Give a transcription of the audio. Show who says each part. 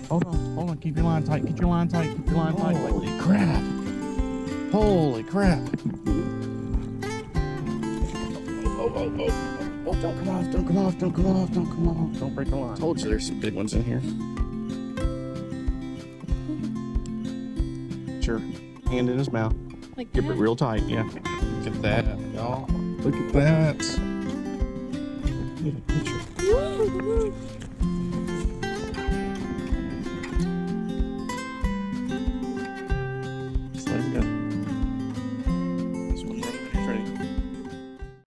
Speaker 1: Hold on, keep your line tight, keep your line tight.
Speaker 2: Holy crap. Holy crap.
Speaker 1: Oh, don't come off, don't break the line.
Speaker 2: Told you there's some big ones in here. Sure. Hand in his mouth.
Speaker 3: Like
Speaker 2: Grip it
Speaker 3: that?
Speaker 2: real tight, yeah. Look at that, y'all. Look at that.
Speaker 1: Get a picture.